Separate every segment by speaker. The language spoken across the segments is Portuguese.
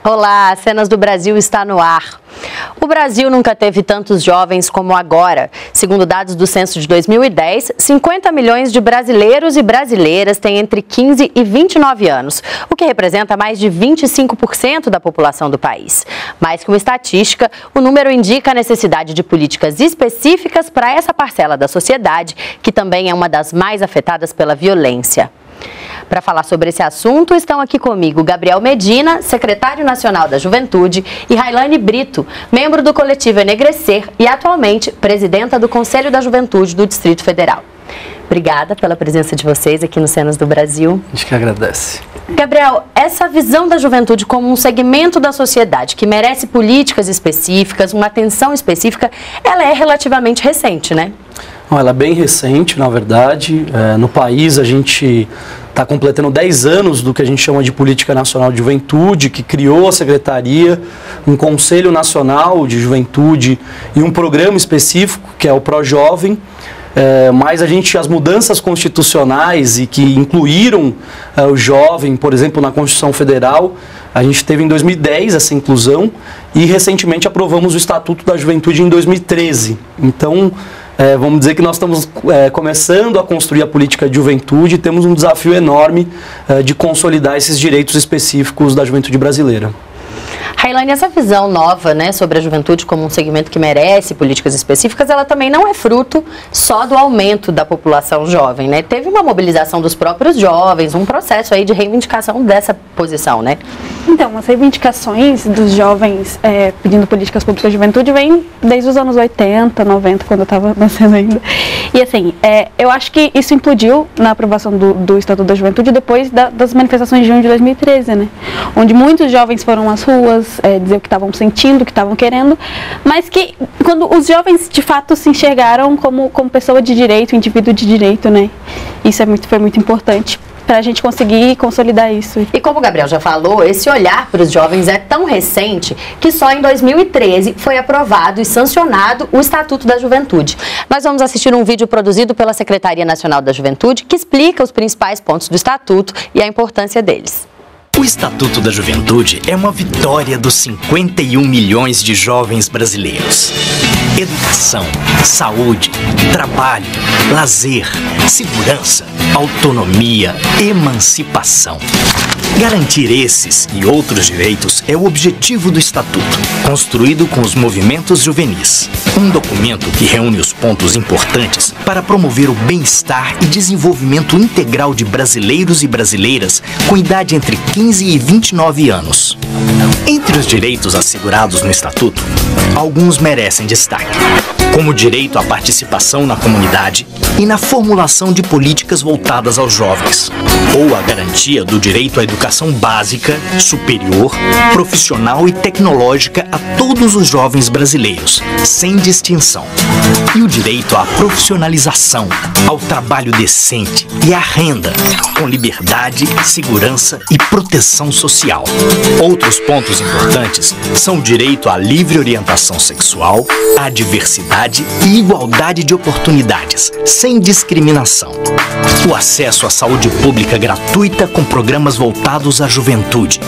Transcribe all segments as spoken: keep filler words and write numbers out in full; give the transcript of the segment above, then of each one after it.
Speaker 1: Olá, Cenas do Brasil está no ar. O Brasil nunca teve tantos jovens como agora. Segundo dados do censo de dois mil e dez, cinquenta milhões de brasileiros e brasileiras têm entre quinze e vinte e nove anos, o que representa mais de vinte e cinco por cento da população do país. Mais que uma estatística, o número indica a necessidade de políticas específicas para essa parcela da sociedade, que também é uma das mais afetadas pela violência. Para falar sobre esse assunto, estão aqui comigo Gabriel Medina, secretário nacional da Juventude, e Railane Brito, membro do coletivo Enegrecer e atualmente presidenta do Conselho da Juventude do Distrito Federal. Obrigada pela presença de vocês aqui no Cenas do Brasil.
Speaker 2: A gente que agradece.
Speaker 1: Gabriel, essa visão da juventude como um segmento da sociedade que merece políticas específicas, uma atenção específica, ela é relativamente recente, né?
Speaker 2: Ela é bem recente, na verdade. É, no país a gente está completando dez anos do que a gente chama de Política Nacional de Juventude, que criou a Secretaria, um Conselho Nacional de Juventude e um programa específico, que é o ProJovem. É, mas a gente, as mudanças constitucionais e que incluíram é, o jovem, por exemplo, na Constituição Federal, a gente teve em dois mil e dez essa inclusão e recentemente aprovamos o Estatuto da Juventude em dois mil e treze. Então, É, vamos dizer que nós estamos é, começando a construir a política de juventude e temos um desafio enorme é, de consolidar esses direitos específicos da juventude brasileira.
Speaker 1: Railane, essa visão nova, né, sobre a juventude como um segmento que merece políticas específicas, ela também não é fruto só do aumento da população jovem, né? Teve uma mobilização dos próprios jovens, um processo aí de reivindicação dessa posição, né?
Speaker 3: Então, as reivindicações dos jovens é, pedindo políticas públicas de juventude vêm desde os anos oitenta, noventa, quando eu estava nascendo ainda. E assim, é, eu acho que isso implodiu na aprovação do, do Estatuto da Juventude depois da, das manifestações de junho de dois mil e treze, né? Onde muitos jovens foram às ruas, é, dizer o que estavam sentindo, o que estavam querendo, mas que quando os jovens de fato se enxergaram como, como pessoa de direito, indivíduo de direito, né? Isso é muito, foi muito importante para a gente conseguir consolidar isso.
Speaker 1: E como o Gabriel já falou, esse olhar para os jovens é tão recente que só em dois mil e treze foi aprovado e sancionado o Estatuto da Juventude. Nós vamos assistir um vídeo produzido pela Secretaria Nacional da Juventude que explica os principais pontos do Estatuto e a importância deles.
Speaker 4: O Estatuto da Juventude é uma vitória dos cinquenta e um milhões de jovens brasileiros. Educação, saúde, trabalho, lazer, segurança, autonomia, emancipação. Garantir esses e outros direitos é o objetivo do Estatuto, construído com os movimentos juvenis. Um documento que reúne os pontos importantes para promover o bem-estar e desenvolvimento integral de brasileiros e brasileiras com idade entre quinze e vinte e nove anos. Entre os direitos assegurados no Estatuto, alguns merecem destaque, como o direito à participação na comunidade e na formulação de políticas voltadas aos jovens, ou a garantia do direito à educação básica, superior, profissional e tecnológica a todos os jovens brasileiros, sem distinção. E o direito à profissionalização, ao trabalho decente e à renda, com liberdade, segurança e proteção social. Outros pontos importantes são o direito à livre orientação sexual, à diversidade e igualdade de oportunidades, sem discriminação. O acesso à saúde pública gratuita com programas voltados à juventude.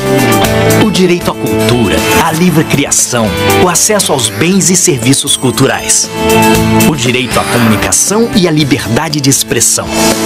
Speaker 4: O direito à cultura, à livre criação, o acesso aos bens e serviços culturais. O direito à comunicação e à liberdade de expressão.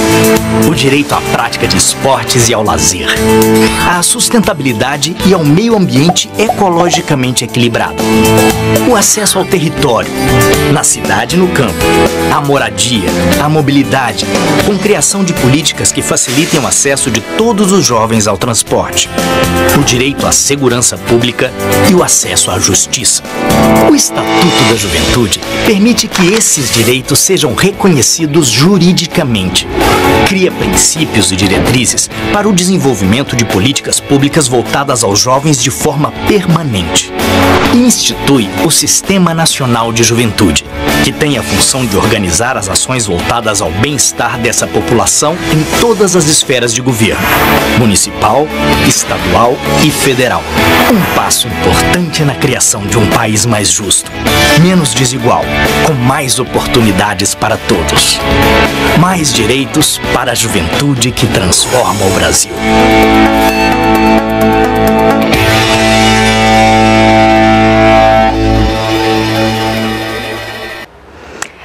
Speaker 4: O direito à prática de esportes e ao lazer. À sustentabilidade e ao meio ambiente ecologicamente equilibrado. O acesso ao território, na cidade e no campo. A moradia, a mobilidade, com criação de políticas que facilitem o acesso de todos os jovens ao transporte. O direito à segurança pública e o acesso à justiça. O Estatuto da Juventude permite que esses direitos sejam reconhecidos juridicamente. Cria princípios e diretrizes para o desenvolvimento de políticas públicas voltadas aos jovens de forma permanente. E institui o Sistema Nacional de Juventude, que tem a função de organizar as ações voltadas ao bem-estar dessa população em todas as esferas de governo, municipal, estadual e federal. Um passo importante na criação de um país mais justo, menos desigual, com mais oportunidades para todos. Mais direitos para a juventude que transforma o Brasil.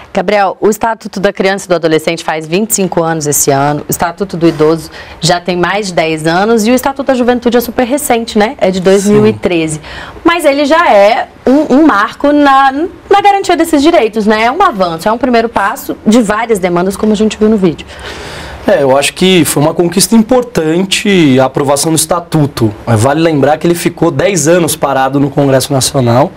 Speaker 1: Gabriel, o Estatuto da Criança e do Adolescente faz vinte e cinco anos esse ano, o Estatuto do Idoso já tem mais de dez anos e o Estatuto da Juventude é super recente, né? É de dois mil e treze. Sim. Mas ele já é um, um marco na, na garantia desses direitos, né? É um avanço, é um primeiro passo de várias demandas, como a gente viu no vídeo.
Speaker 2: É, eu acho que foi uma conquista importante a aprovação do Estatuto. Vale lembrar que ele ficou dez anos parado no Congresso Nacional.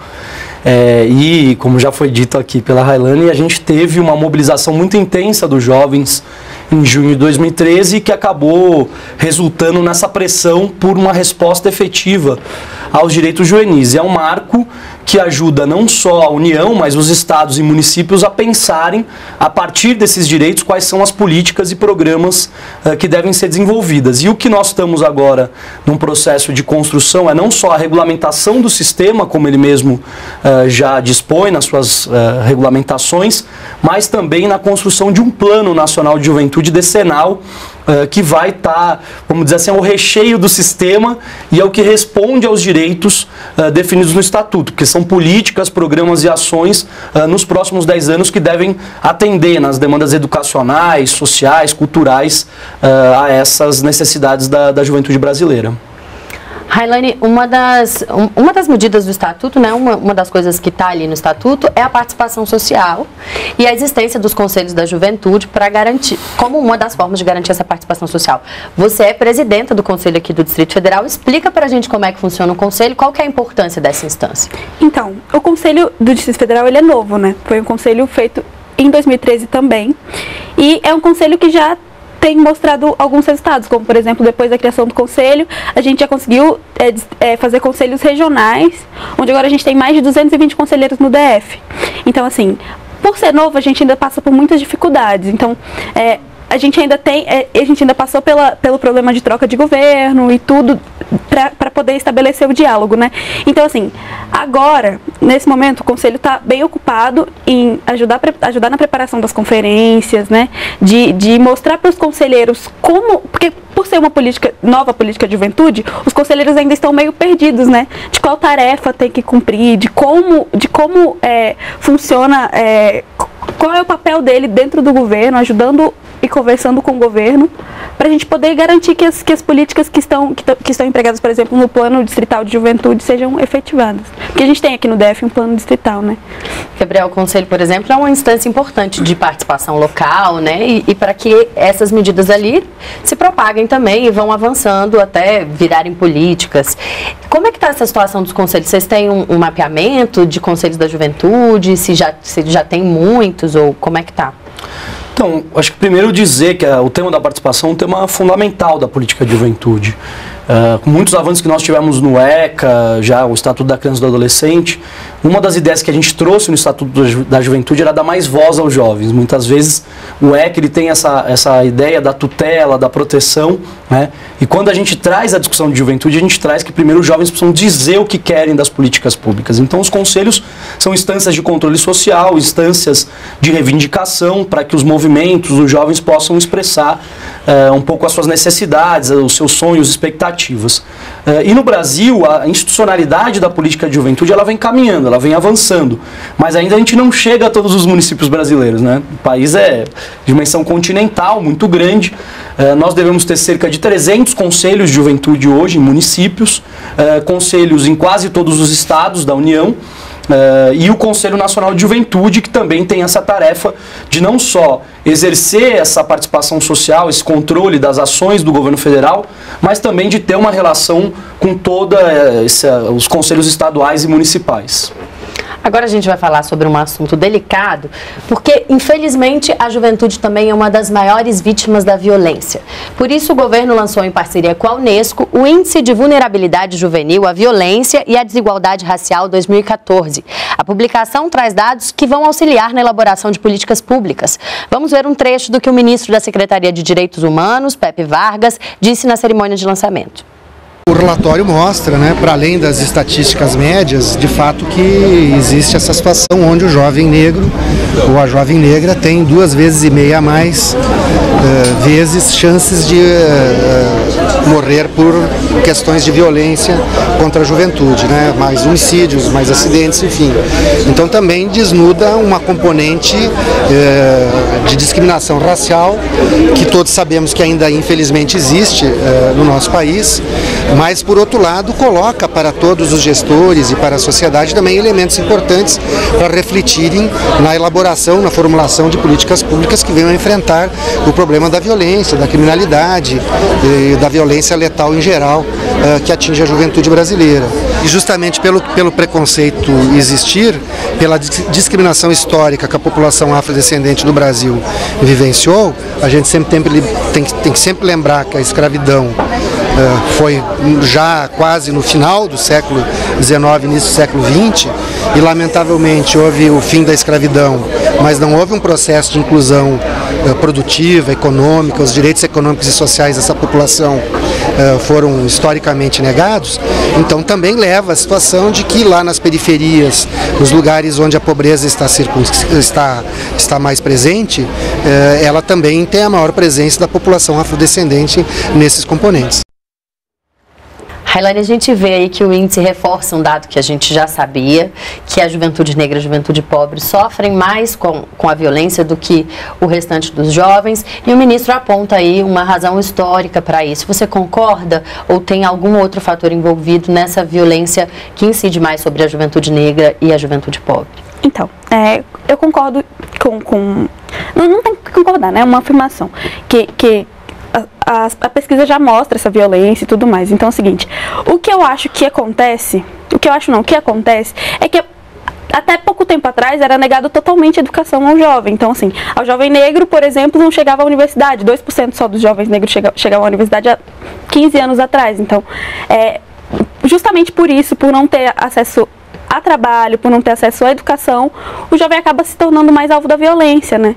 Speaker 2: É, e, como já foi dito aqui pela Railane, a gente teve uma mobilização muito intensa dos jovens em junho de dois mil e treze, que acabou resultando nessa pressão por uma resposta efetiva aos direitos juvenis. É um marco que ajuda não só a União, mas os estados e municípios a pensarem, a partir desses direitos, quais são as políticas e programas uh, que devem ser desenvolvidas. E o que nós estamos agora num processo de construção é não só a regulamentação do sistema, como ele mesmo uh, já dispõe nas suas uh, regulamentações, mas também na construção de um Plano Nacional de Juventude decenal, Uh, que vai estar, tá, vamos dizer assim, o recheio do sistema e é o que responde aos direitos uh, definidos no Estatuto, porque são políticas, programas e ações uh, nos próximos dez anos que devem atender nas demandas educacionais, sociais, culturais uh, a essas necessidades da, da juventude brasileira.
Speaker 1: Railane, uma das, uma das medidas do Estatuto, né, uma, uma das coisas que está ali no Estatuto é a participação social e a existência dos Conselhos da Juventude para garantir, como uma das formas de garantir essa participação social. Você é presidenta do Conselho aqui do Distrito Federal, explica para a gente como é que funciona o Conselho, qual que é a importância dessa instância?
Speaker 3: Então, o Conselho do Distrito Federal ele é novo, né? Foi um conselho feito em dois mil e treze também e é um conselho que já tem mostrado alguns resultados, como, por exemplo, depois da criação do conselho, a gente já conseguiu é, é, fazer conselhos regionais, onde agora a gente tem mais de duzentos e vinte conselheiros no D F. Então, assim, por ser novo, a gente ainda passa por muitas dificuldades. Então, é, a gente ainda tem, é, a gente ainda passou pela, pelo problema de troca de governo e tudo para poder estabelecer o diálogo, né? Então, assim, agora, nesse momento, o Conselho está bem ocupado em ajudar, ajudar na preparação das conferências, né? De, de mostrar para os conselheiros como... Porque por ser uma política, nova política de juventude, os conselheiros ainda estão meio perdidos, né? De qual tarefa tem que cumprir, de como, de como é, funciona... É, qual é o papel dele dentro do governo, ajudando e conversando com o governo, para a gente poder garantir que as, que as políticas que estão, que, que estão empregadas, por exemplo, no plano distrital de juventude sejam efetivadas. Porque a gente tem aqui no D F um plano distrital, né?
Speaker 1: Gabriel, o Conselho, por exemplo, é uma instância importante de participação local, né? E, e para que essas medidas ali se propaguem também e vão avançando até virarem políticas. Como é que está essa situação dos conselhos? Vocês têm um, um mapeamento de conselhos da juventude? Se já, se já tem muitos ou como é que está?
Speaker 2: Então, acho que primeiro dizer que o tema da participação é um tema fundamental da política de juventude. Uh, com muitos avanços que nós tivemos no ECA, já o Estatuto da Criança e do Adolescente, uma das ideias que a gente trouxe no Estatuto da Juventude era dar mais voz aos jovens. Muitas vezes o ECA ele tem essa, essa ideia da tutela, da proteção, né? E quando a gente traz a discussão de juventude, a gente traz que primeiro os jovens precisam dizer o que querem das políticas públicas. Então os conselhos são instâncias de controle social, instâncias de reivindicação para que os movimentos, os jovens possam expressar uh, um pouco as suas necessidades, os seus sonhos, expectativas. Uh, e no Brasil, a institucionalidade da política de juventude ela vem caminhando, ela vem avançando, mas ainda a gente não chega a todos os municípios brasileiros, né? O país é de dimensão continental, muito grande. Uh, nós devemos ter cerca de trezentos conselhos de juventude hoje em municípios, uh, conselhos em quase todos os estados da União. Uh, e o Conselho Nacional de Juventude, que também tem essa tarefa de não só exercer essa participação social, esse controle das ações do governo federal, mas também de ter uma relação com todos uh, os conselhos estaduais e municipais.
Speaker 1: Agora a gente vai falar sobre um assunto delicado, porque, infelizmente, a juventude também é uma das maiores vítimas da violência. Por isso, o governo lançou, em parceria com a Unesco, o Índice de Vulnerabilidade Juvenil à Violência e à Desigualdade Racial dois mil e quatorze. A publicação traz dados que vão auxiliar na elaboração de políticas públicas. Vamos ver um trecho do que o ministro da Secretaria de Direitos Humanos, Pepe Vargas, disse na cerimônia de lançamento.
Speaker 5: O relatório mostra, né, para além das estatísticas médias, de fato que existe essa situação onde o jovem negro ou a jovem negra tem duas vezes e meia a mais uh, vezes chances de uh, morrer por questões de violência contra a juventude, né? Mais homicídios, mais acidentes, enfim. Então também desnuda uma componente eh, de discriminação racial, que todos sabemos que ainda infelizmente existe eh, no nosso país, mas por outro lado coloca para todos os gestores e para a sociedade também elementos importantes para refletirem na elaboração, na formulação de políticas públicas que venham a enfrentar o problema da violência, da criminalidade, eh, da violência letal em geral eh, que atinge a juventude brasileira. E justamente pelo, pelo preconceito existir, pela discriminação histórica que a população afrodescendente do Brasil vivenciou, a gente sempre tem, tem, tem que sempre lembrar que a escravidão uh, foi já quase no final do século dezenove, início do século vinte, e lamentavelmente houve o fim da escravidão, mas não houve um processo de inclusão uh, produtiva, econômica, os direitos econômicos e sociais dessa população uh, foram historicamente negados. Então também leva à situação de que lá nas periferias, nos lugares onde a pobreza está, está, está mais presente, uh, ela também tem a maior presença da população afrodescendente nesses componentes.
Speaker 1: Railane, a gente vê aí que o índice reforça um dado que a gente já sabia, que a juventude negra e a juventude pobre sofrem mais com, com a violência do que o restante dos jovens, e o ministro aponta aí uma razão histórica para isso. Você concorda ou tem algum outro fator envolvido nessa violência que incide mais sobre a juventude negra e a juventude pobre?
Speaker 3: Então, é, eu concordo com... com não, não tem que concordar, né? É uma afirmação que... que A, a pesquisa já mostra essa violência e tudo mais. Então é o seguinte, o que eu acho que acontece, o que eu acho não, o que acontece é que até pouco tempo atrás era negado totalmente a educação ao jovem. Então assim, ao jovem negro, por exemplo, não chegava à universidade, dois por cento só dos jovens negros chegavam, chegavam à universidade há quinze anos atrás. Então, é, justamente por isso, por não ter acesso a trabalho, por não ter acesso à educação, o jovem acaba se tornando mais alvo da violência, né?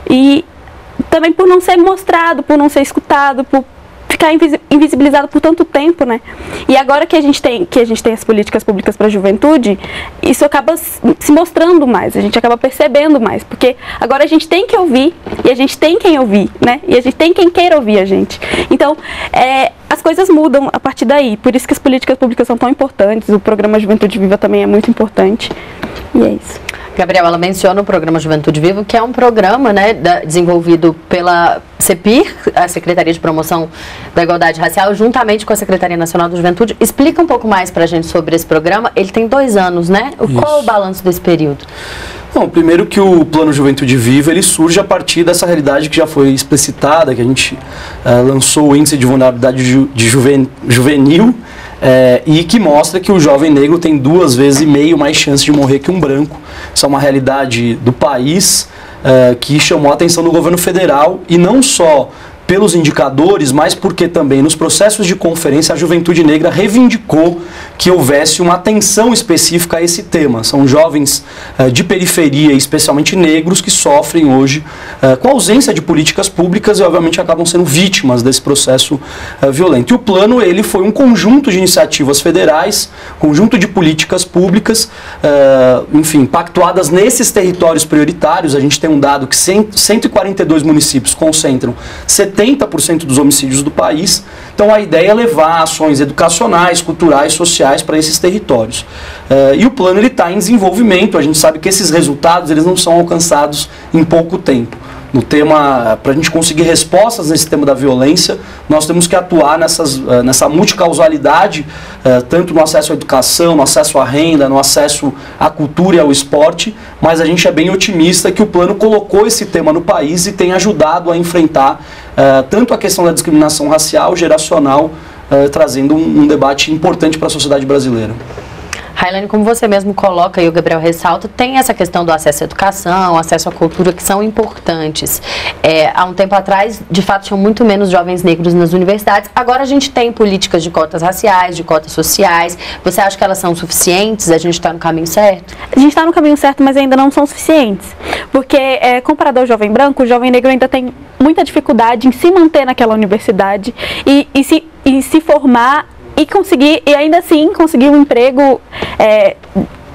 Speaker 3: E também por não ser mostrado, por não ser escutado, por ficar invisibilizado por tanto tempo, né? E agora que a gente tem, que a gente tem as políticas públicas para a juventude, isso acaba se mostrando mais, a gente acaba percebendo mais, porque agora a gente tem que ouvir, e a gente tem quem ouvir, né? E a gente tem quem queira ouvir a gente. Então, é, as coisas mudam a partir daí, por isso que as políticas públicas são tão importantes, o programa Juventude Viva também é muito importante, e é isso.
Speaker 1: Gabriel, ela menciona o programa Juventude Viva, que é um programa, né, da, desenvolvido pela CEPIR, a Secretaria de Promoção da Igualdade Racial, juntamente com a Secretaria Nacional da Juventude. Explica um pouco mais para a gente sobre esse programa. Ele tem dois anos, né? Isso. Qual é o balanço desse período?
Speaker 2: Bom, primeiro que o Plano Juventude Viva, ele surge a partir dessa realidade que já foi explicitada, que a gente uh, lançou o Índice de Vulnerabilidade Ju, de juven, Juvenil, É, e que mostra que o jovem negro tem duas vezes e meio mais chance de morrer que um branco. Isso é uma realidade do país é, que chamou a atenção do governo federal, e não só pelos indicadores, mas porque também nos processos de conferência a juventude negra reivindicou que houvesse uma atenção específica a esse tema. São jovens uh, de periferia, especialmente negros, que sofrem hoje uh, com a ausência de políticas públicas e obviamente acabam sendo vítimas desse processo uh, violento. E o plano, ele foi um conjunto de iniciativas federais, conjunto de políticas públicas, uh, enfim, pactuadas nesses territórios prioritários. A gente tem um dado que cento e quarenta e dois municípios concentram setenta por cento dos homicídios do país. Então a ideia é levar ações educacionais, culturais, sociais para esses territórios. Uh, e o plano está em desenvolvimento. A gente sabe que esses resultados eles não são alcançados em pouco tempo. No tema, para a gente conseguir respostas nesse tema da violência, nós temos que atuar nessas, uh, nessa multicausalidade, uh, tanto no acesso à educação, no acesso à renda, no acesso à cultura e ao esporte, mas a gente é bem otimista que o plano colocou esse tema no país e tem ajudado a enfrentar uh, tanto a questão da discriminação racial, geracional, uh, trazendo um, um debate importante para a sociedade brasileira.
Speaker 1: Railane, como você mesmo coloca e o Gabriel ressalta, tem essa questão do acesso à educação, acesso à cultura, que são importantes. É, há um tempo atrás, de fato, tinham muito menos jovens negros nas universidades. Agora a gente tem políticas de cotas raciais, de cotas sociais. Você acha que elas são suficientes? A gente está no caminho certo?
Speaker 3: A gente está no caminho certo, mas ainda não são suficientes. Porque, é, comparado ao jovem branco, o jovem negro ainda tem muita dificuldade em se manter naquela universidade e, e, se, e se formar e conseguir, e ainda assim conseguir um emprego é,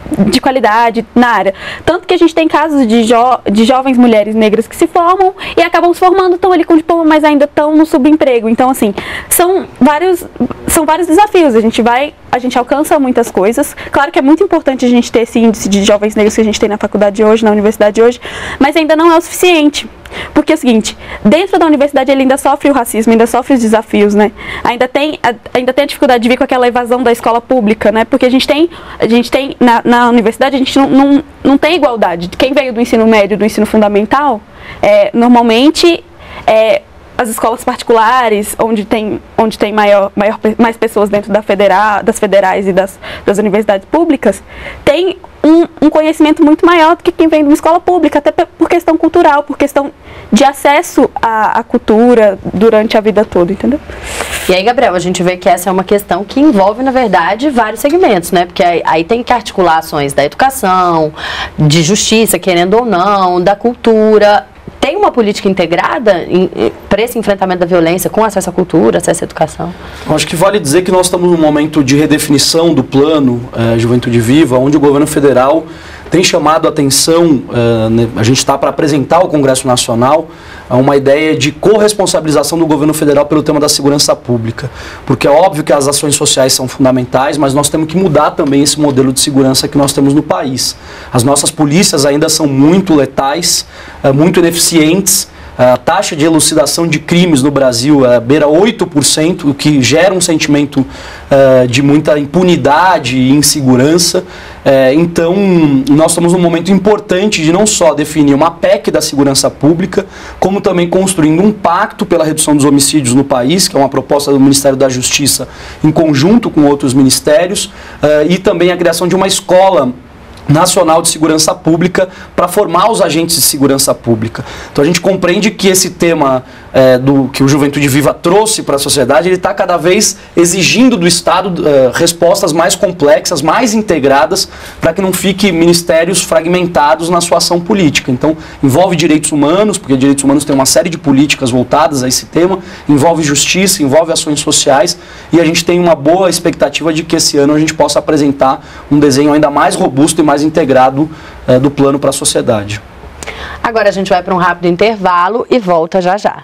Speaker 3: de qualidade na área. Tanto que a gente tem casos de, jo de jovens mulheres negras que se formam e acabam se formando, estão ali com diploma, mas ainda estão no subemprego. Então, assim, são vários, são vários desafios. A gente vai, a gente alcança muitas coisas. Claro que é muito importante a gente ter esse índice de jovens negros que a gente tem na faculdade hoje, na universidade hoje, mas ainda não é o suficiente. Porque é o seguinte, dentro da universidade ele ainda sofre o racismo, ainda sofre os desafios, né? Ainda tem a, ainda tem a dificuldade de vir com aquela evasão da escola pública, né? Porque a gente tem, a gente tem na, na universidade, a gente não, não, não tem igualdade. Quem veio do ensino médio, do ensino fundamental, é, normalmente é, as escolas particulares, onde tem, onde tem maior, maior, mais pessoas dentro da federal, das federais e das, das universidades públicas, tem um, um conhecimento muito maior do que quem vem de uma escola pública, até por questão cultural, por questão de acesso à, à cultura durante a vida toda, entendeu?
Speaker 1: E aí, Gabriel, a gente vê que essa é uma questão que envolve, na verdade, vários segmentos, né? Porque aí, aí tem que articular ações da educação, de justiça, querendo ou não, da cultura. Tem uma política integrada para esse enfrentamento da violência com acesso à cultura, acesso à educação?
Speaker 2: Eu acho que vale dizer que nós estamos num momento de redefinição do plano eh, Juventude Viva, onde o governo federal tem chamado a atenção, eh, né, a gente está para apresentar ao Congresso Nacional uma ideia de corresponsabilização do governo federal pelo tema da segurança pública. Porque é óbvio que as ações sociais são fundamentais, mas nós temos que mudar também esse modelo de segurança que nós temos no país. As nossas polícias ainda são muito letais, eh, muito ineficientes. A taxa de elucidação de crimes no Brasil é, beira oito por cento, o que gera um sentimento é, de muita impunidade e insegurança. É, então, nós estamos num momento importante de não só definir uma P E C da segurança pública, como também construindo um pacto pela redução dos homicídios no país, que é uma proposta do Ministério da Justiça em conjunto com outros ministérios, é, e também a criação de uma escola nacional de segurança pública para formar os agentes de segurança pública. Então a gente compreende que esse tema é, do que o Juventude Viva trouxe para a sociedade, ele está cada vez exigindo do Estado é, respostas mais complexas, mais integradas, para que não fique ministérios fragmentados na sua ação política. Então envolve direitos humanos, porque direitos humanos tem uma série de políticas voltadas a esse tema, envolve justiça, envolve ações sociais, e a gente tem uma boa expectativa de que esse ano a gente possa apresentar um desenho ainda mais robusto e mais integrado é, do plano para a sociedade.
Speaker 1: Agora a gente vai para um rápido intervalo e volta já já.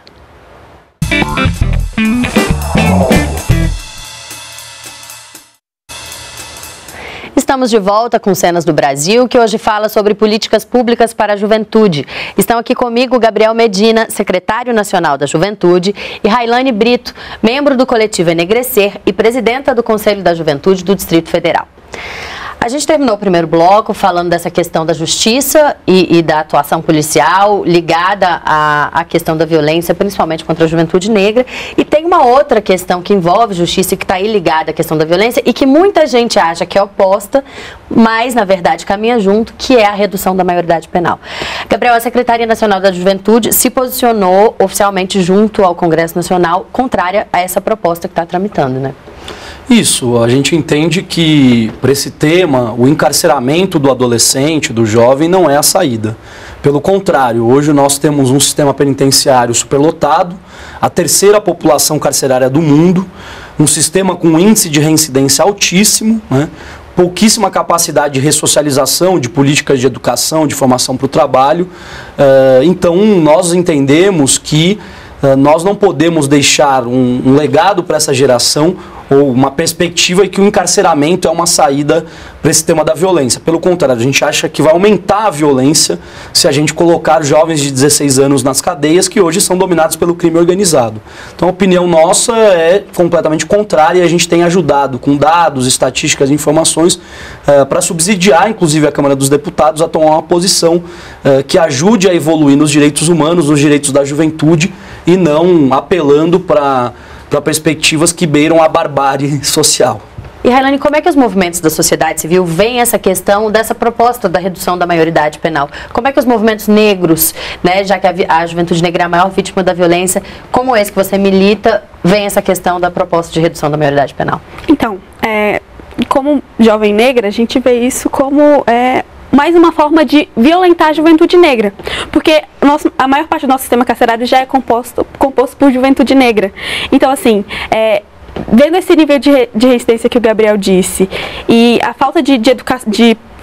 Speaker 1: Estamos de volta com Cenas do Brasil, que hoje fala sobre políticas públicas para a juventude. Estão aqui comigo Gabriel Medina, secretário nacional da Juventude, e Railane Brito, membro do coletivo Enegrecer e presidenta do Conselho da Juventude do Distrito Federal. A gente terminou o primeiro bloco falando dessa questão da justiça e, e da atuação policial ligada à, à questão da violência, principalmente contra a juventude negra. E tem uma outra questão que envolve justiça e que está aí ligada à questão da violência e que muita gente acha que é oposta, mas na verdade caminha junto, que é a redução da maioridade penal. Gabriel, a Secretaria Nacional da Juventude se posicionou oficialmente junto ao Congresso Nacional, contrária a essa proposta que está tramitando, né?
Speaker 2: Isso, a gente entende que para esse tema, o encarceramento do adolescente, do jovem, não é a saída. Pelo contrário, hoje nós temos um sistema penitenciário superlotado, a terceira população carcerária do mundo, um sistema com um índice de reincidência altíssimo, né? Pouquíssima capacidade de ressocialização, de políticas de educação, de formação para o trabalho. Então, nós entendemos que nós não podemos deixar um, um legado para essa geração ou uma perspectiva que o encarceramento é uma saída para esse tema da violência. Pelo contrário, a gente acha que vai aumentar a violência se a gente colocar jovens de dezesseis anos nas cadeias que hoje são dominados pelo crime organizado. Então a opinião nossa é completamente contrária e a gente tem ajudado com dados, estatísticas e informações uh, para subsidiar, inclusive, a Câmara dos Deputados a tomar uma posição uh, que ajude a evoluir nos direitos humanos, nos direitos da juventude e não apelando para para perspectivas que beiram a barbárie social.
Speaker 1: E, Railane, como é que os movimentos da sociedade civil veem essa questão dessa proposta da redução da maioridade penal? Como é que os movimentos negros, né, já que a, a juventude negra é a maior vítima da violência, como esse que você milita, veem essa questão da proposta de redução da maioridade penal?
Speaker 3: Então, é, como jovem negra, a gente vê isso como é, mais uma forma de violentar a juventude negra, porque nosso, a maior parte do nosso sistema carcerário já é composto, composto por juventude negra. Então, assim, é, vendo esse nível de, de resistência que o Gabriel disse, e a falta de, de, educa de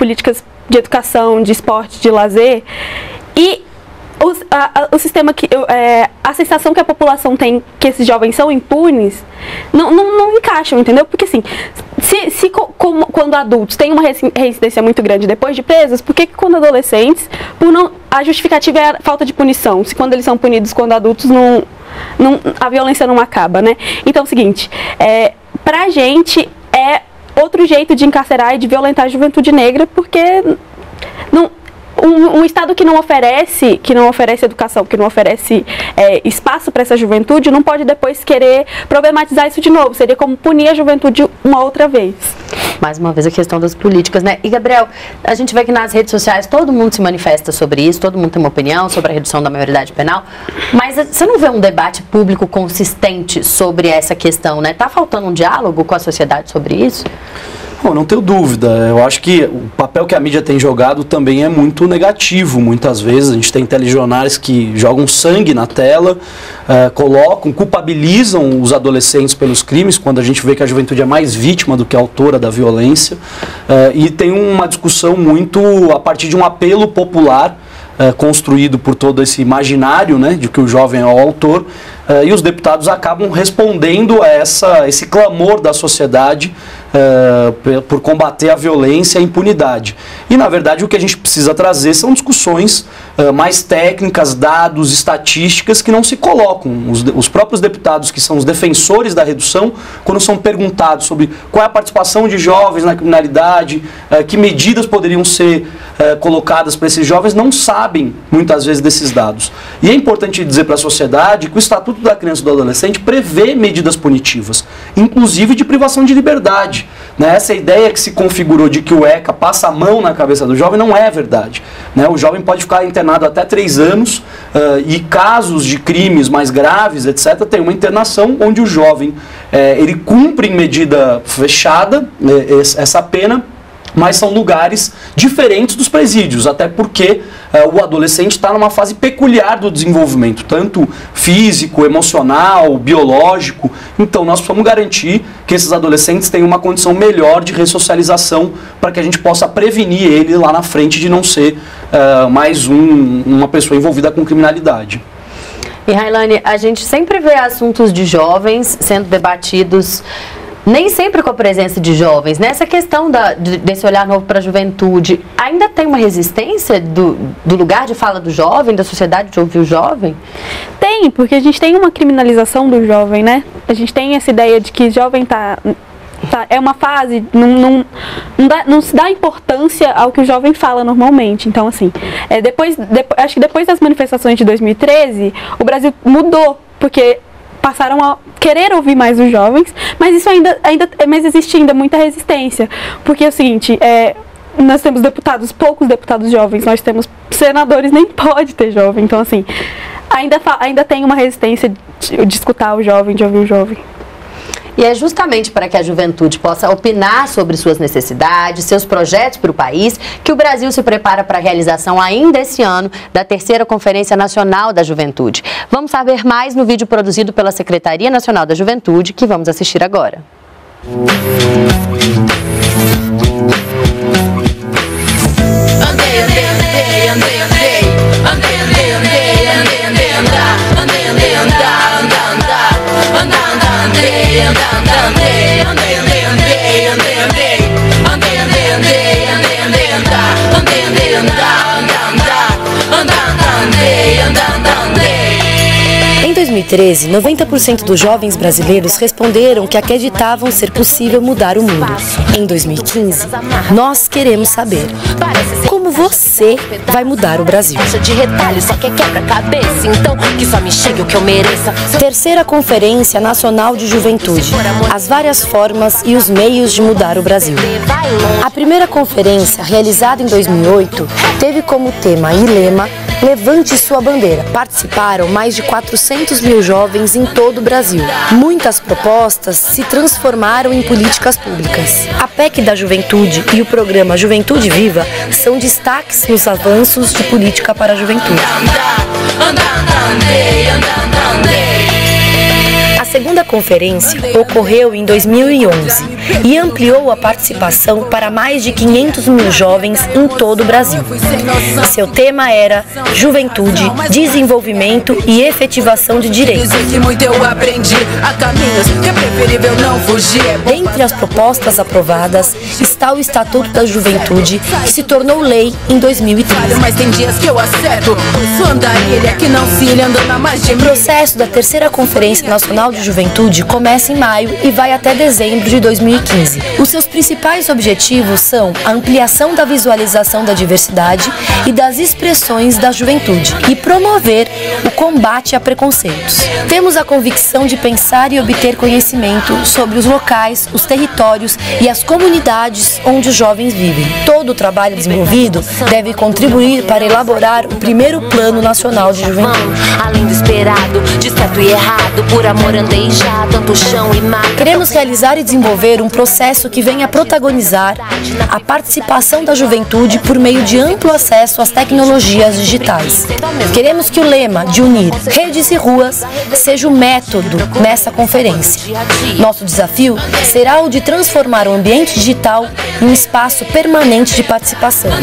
Speaker 3: políticas de educação, de esporte, de lazer, e o, a, a, o sistema que, é, a sensação que a população tem que esses jovens são impunes, não, não, não encaixam, entendeu? Porque assim, se, se como, quando adultos têm uma reincidência muito grande depois de presos, por que que quando adolescentes, por não, a justificativa é a falta de punição, se quando eles são punidos quando adultos, não, não, a violência não acaba, né? Então é o seguinte, é, pra gente é outro jeito de encarcerar e de violentar a juventude negra, porque não... Um, um Estado que não oferece, que não oferece educação, que não oferece é, espaço para essa juventude, não pode depois querer problematizar isso de novo. Seria como punir a juventude uma outra vez.
Speaker 1: Mais uma vez a questão das políticas, né? E, Gabriel, a gente vê que nas redes sociais todo mundo se manifesta sobre isso, todo mundo tem uma opinião sobre a redução da maioridade penal, mas você não vê um debate público consistente sobre essa questão, né? Tá faltando um diálogo com a sociedade sobre isso?
Speaker 2: Bom, não tenho dúvida. Eu acho que o papel que a mídia tem jogado também é muito negativo. Muitas vezes a gente tem telejornais que jogam sangue na tela, uh, colocam, culpabilizam os adolescentes pelos crimes, quando a gente vê que a juventude é mais vítima do que autora da violência. Uh, e tem uma discussão muito a partir de um apelo popular, Uh, construído por todo esse imaginário, né, de que o jovem é o autor, uh, e os deputados acabam respondendo a essa, esse clamor da sociedade uh, por combater a violência e a impunidade. E, na verdade, o que a gente precisa trazer são discussões uh, mais técnicas, dados, estatísticas que não se colocam. Os, os próprios deputados, que são os defensores da redução, quando são perguntados sobre qual é a participação de jovens na criminalidade, uh, que medidas poderiam ser uh, colocadas para esses jovens, não sabem muitas vezes desses dados. E é importante dizer para a sociedade que o Estatuto da Criança e do Adolescente prevê medidas punitivas, inclusive de privação de liberdade. Né? Essa ideia que se configurou de que o ECA passa a mão na cabeça do jovem não é verdade. Né? O jovem pode ficar internado até três anos uh, e casos de crimes mais graves, etcétera, tem uma internação onde o jovem eh, ele cumpre em medida fechada eh, essa pena, mas são lugares diferentes dos presídios, até porque uh, o adolescente está numa fase peculiar do desenvolvimento, tanto físico, emocional, biológico. Então nós precisamos garantir que esses adolescentes tenham uma condição melhor de ressocialização para que a gente possa prevenir ele lá na frente de não ser uh, mais um, uma pessoa envolvida com criminalidade.
Speaker 1: E Railane, a gente sempre vê assuntos de jovens sendo debatidos, nem sempre com a presença de jovens, né? Essa questão da, de, desse olhar novo para a juventude, ainda tem uma resistência do, do lugar de fala do jovem, da sociedade de ouvir o jovem?
Speaker 3: Tem, porque a gente tem uma criminalização do jovem, né? A gente tem essa ideia de que jovem tá, tá é uma fase, não, não, não, dá, não se dá importância ao que o jovem fala normalmente. Então, assim, é, depois, depois, acho que depois das manifestações de dois mil e treze, o Brasil mudou, porque passaram a querer ouvir mais os jovens, mas isso ainda, ainda mas existe ainda muita resistência, porque é o seguinte, é, nós temos deputados, poucos deputados jovens, nós temos senadores, nem pode ter jovem, então assim, ainda, ainda tem uma resistência de, de escutar o jovem, de ouvir o jovem.
Speaker 1: E é justamente para que a juventude possa opinar sobre suas necessidades, seus projetos para o país, que o Brasil se prepara para a realização ainda esse ano da terceira Conferência Nacional da Juventude. Vamos saber mais no vídeo produzido pela Secretaria Nacional da Juventude, que vamos assistir agora.
Speaker 6: Andei, andei, andei, andei, andei, andei, andei, andei, andei, andei, andar, andei, andei, andar, andar, andar, andar, andar, andei, andar, andar, andei, andei, andei, andei, andei, andei, andei, andei, andei, andei, andei, andar, andei, andei, andar, andar, andar, andar, andar, andei, andar, andar, andei.
Speaker 7: Em dois mil e treze, noventa por cento dos jovens brasileiros responderam que acreditavam ser possível mudar o mundo. Em dois mil e quinze, nós queremos saber como você vai mudar o Brasil.
Speaker 6: De retalho, só quer quebra-cabeça, então que só me chegue o que eu mereça.
Speaker 7: Terceira Conferência Nacional de Juventude. As várias formas e os meios de mudar o Brasil. A primeira conferência, realizada em dois mil e oito, teve como tema e lema Levante sua bandeira. Participaram mais de quatrocentos mil jovens em todo o Brasil. Muitas propostas se transformaram em políticas públicas. A P E C da Juventude e o programa Juventude Viva são destaques nos avanços de política para a juventude. As segunda conferência ocorreu em dois mil e onze e ampliou a participação para mais de quinhentos mil jovens em todo o Brasil. Seu tema era Juventude, Desenvolvimento e Efetivação de Direitos. Dentre as propostas aprovadas está o Estatuto da Juventude, que se tornou lei em dois mil e treze. O processo da terceira Conferência Nacional de Juventude começa em maio e vai até dezembro de dois mil e quinze. Os seus principais objetivos são a ampliação da visualização da diversidade e das expressões da juventude e promover o combate a preconceitos. Temos a convicção de pensar e obter conhecimento sobre os locais, os territórios e as comunidades onde os jovens vivem. Todo o trabalho desenvolvido deve contribuir para elaborar o primeiro Plano Nacional de Juventude.
Speaker 6: Além do esperado, de certo e errado, por amor andei já, tanto chão e mar.
Speaker 7: Queremos realizar e desenvolver um processo que venha protagonizar a participação da juventude por meio de amplo acesso às tecnologias digitais. Queremos que o lema de unir redes e ruas seja o método nessa conferência. Nosso desafio será o de transformar o ambiente digital em um espaço permanente de participação.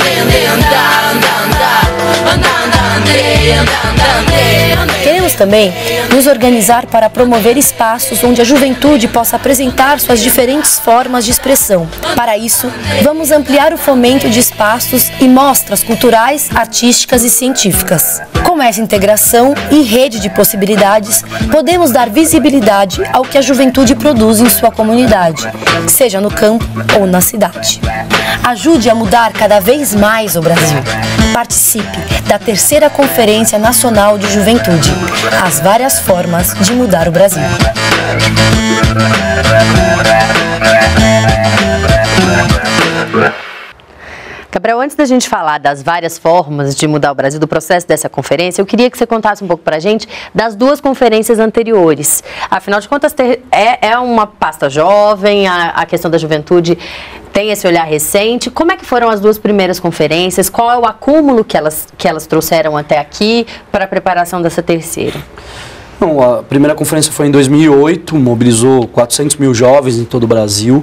Speaker 7: Queremos também nos organizar para promover espaços onde a juventude possa apresentar suas diferentes formas de expressão. Para isso, vamos ampliar o fomento de espaços e mostras culturais, artísticas e científicas. Com essa integração e rede de possibilidades, podemos dar visibilidade ao que a juventude produz em sua comunidade, seja no campo ou na cidade. Ajude a mudar cada vez mais o Brasil. Participe da terceira Conferência Nacional de Juventude, as várias formas de mudar o Brasil.
Speaker 1: Gabriel, antes da gente falar das várias formas de mudar o Brasil, do processo dessa conferência, eu queria que você contasse um pouco pra gente das duas conferências anteriores. Afinal de contas, ter, é, é uma pasta jovem, a, a questão da juventude tem esse olhar recente. Como é que foram as duas primeiras conferências? Qual é o acúmulo que elas, que elas trouxeram até aqui para a preparação dessa terceira?
Speaker 2: Bom, a primeira conferência foi em dois mil e oito, mobilizou quatrocentos mil jovens em todo o Brasil.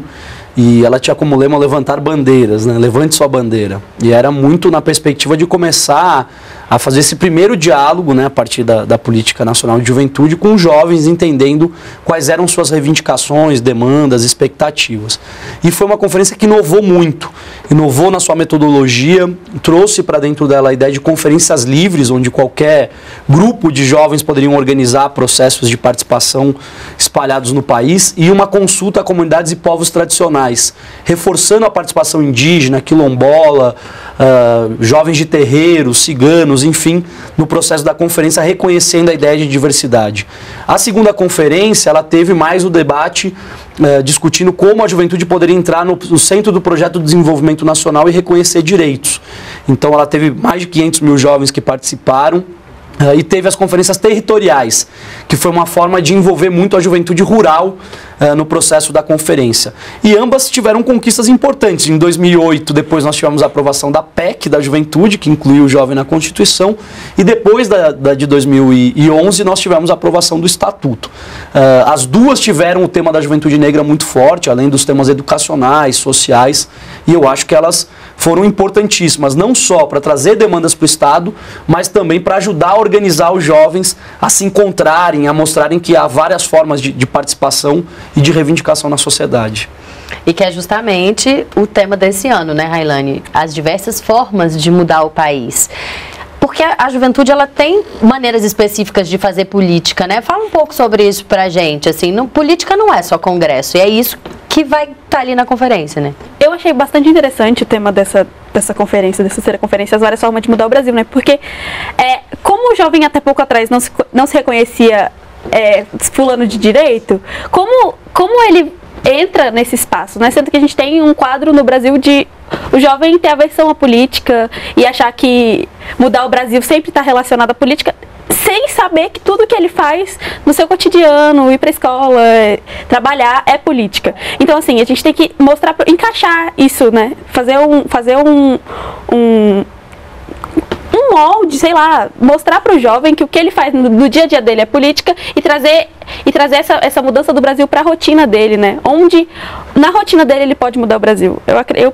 Speaker 2: E ela tinha como lema levantar bandeiras, né? Levante sua bandeira. E era muito na perspectiva de começar a fazer esse primeiro diálogo, né, a partir da, da Política Nacional de Juventude, com os jovens, entendendo quais eram suas reivindicações, demandas, expectativas. E foi uma conferência que inovou muito, inovou na sua metodologia, trouxe para dentro dela a ideia de conferências livres, onde qualquer grupo de jovens poderiam organizar processos de participação espalhados no país, e uma consulta a comunidades e povos tradicionais, reforçando a participação indígena, quilombola, uh, jovens de terreiros, ciganos, enfim, no processo da conferência, reconhecendo a ideia de diversidade. A segunda conferência, ela teve mais o debate uh, discutindo como a juventude poderia entrar no, no centro do projeto de desenvolvimento nacional e reconhecer direitos. Então ela teve mais de quinhentos mil jovens que participaram. Uh, e teve as conferências territoriais, que foi uma forma de envolver muito a juventude rural uh, no processo da conferência. E ambas tiveram conquistas importantes. Em dois mil e oito, depois nós tivemos a aprovação da P E C da juventude, que incluiu o jovem na Constituição, e depois da, da de dois mil e onze nós tivemos a aprovação do Estatuto. Uh, as duas tiveram o tema da juventude negra muito forte, além dos temas educacionais, sociais, e eu acho que elas foram importantíssimas, não só para trazer demandas para o Estado, mas também para ajudar a organizar os jovens a se encontrarem, a mostrarem que há várias formas de, de participação e de reivindicação na sociedade.
Speaker 1: E que é justamente o tema desse ano, né, Railane? As diversas formas de mudar o país. Porque a juventude, ela tem maneiras específicas de fazer política, né? Fala um pouco sobre isso pra gente, assim, não, política não é só congresso, e é isso que vai estar ali na conferência, né?
Speaker 3: Eu achei bastante interessante o tema dessa, dessa conferência, dessa terceira conferência, as várias formas de mudar o Brasil, né? Porque, é, como o jovem até pouco atrás não se, não se reconhecia é, fulano de direito, como, como ele entra nesse espaço, né? Sendo que a gente tem um quadro no Brasil de o jovem ter aversão à política e achar que mudar o Brasil sempre está relacionado à política, sem saber que tudo que ele faz no seu cotidiano, ir para a escola, trabalhar, é política. Então, assim, a gente tem que mostrar, encaixar isso, né? Fazer um, fazer um, um, um molde, sei lá, mostrar para o jovem que o que ele faz no, no dia a dia dele é política e trazer, e trazer essa, essa mudança do Brasil para a rotina dele, né? Onde, na rotina dele, ele pode mudar o Brasil. Eu, eu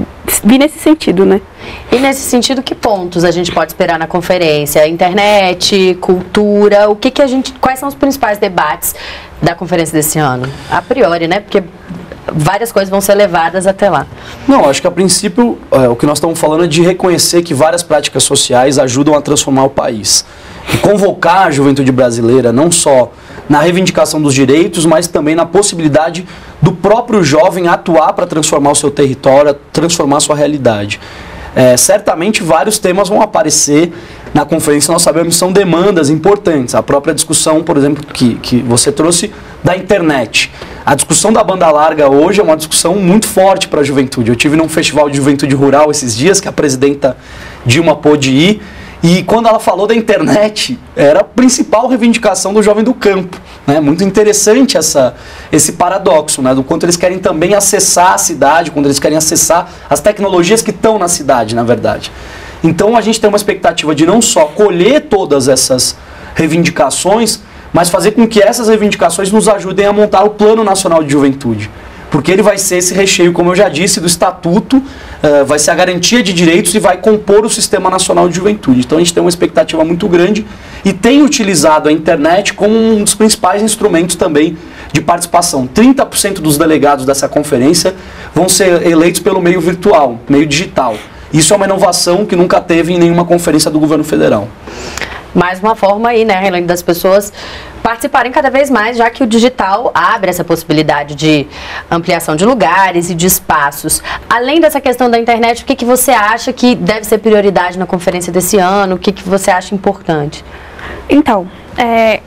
Speaker 3: vi nesse sentido, né?
Speaker 1: E nesse sentido, que pontos a gente pode esperar na conferência? Internet, cultura, o que que a gente, quais são os principais debates da conferência desse ano? A priori, né? Porque várias coisas vão ser levadas até lá.
Speaker 2: Não, acho que a princípio é, o que nós estamos falando é de reconhecer que várias práticas sociais ajudam a transformar o país. E convocar a juventude brasileira não só na reivindicação dos direitos, mas também na possibilidade do próprio jovem atuar para transformar o seu território, transformar a sua realidade. É, certamente vários temas vão aparecer na conferência, nós sabemos que são demandas importantes. A própria discussão, por exemplo, que, que você trouxe da internet. A discussão da banda larga hoje é uma discussão muito forte para a juventude. Eu tive num festival de juventude rural esses dias, que a presidenta Dilma pôde ir, e quando ela falou da internet, era a principal reivindicação do jovem do campo. Né? Muito interessante essa, esse paradoxo, né? Do quanto eles querem também acessar a cidade, quando eles querem acessar as tecnologias que estão na cidade, na verdade. Então a gente tem uma expectativa de não só colher todas essas reivindicações, mas fazer com que essas reivindicações nos ajudem a montar o Plano Nacional de Juventude. Porque ele vai ser esse recheio, como eu já disse, do Estatuto, uh, vai ser a garantia de direitos e vai compor o Sistema Nacional de Juventude. Então a gente tem uma expectativa muito grande e tem utilizado a internet como um dos principais instrumentos também de participação. trinta por cento dos delegados dessa conferência vão ser eleitos pelo meio virtual, meio digital. Isso é uma inovação que nunca teve em nenhuma conferência do governo federal.
Speaker 1: Mais uma forma aí, né, além das pessoas participarem cada vez mais, já que o digital abre essa possibilidade de ampliação de lugares e de espaços. Além dessa questão da internet, o que, que você acha que deve ser prioridade na conferência desse ano? O que, que você acha importante?
Speaker 3: Então, é,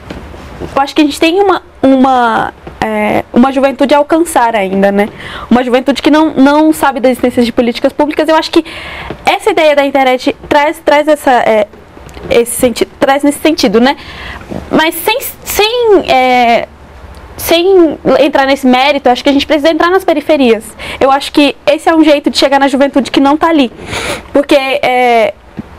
Speaker 3: eu acho que a gente tem uma, uma, é, uma juventude a alcançar ainda, né? Uma juventude que não, não sabe da existência de políticas públicas. Eu acho que essa ideia da internet traz, traz essa... É, esse sentido, traz nesse sentido, né? Mas sem, sem, é, sem entrar nesse mérito, acho que a gente precisa entrar nas periferias. Eu acho que esse é um jeito de chegar na juventude que não está ali. Porque é,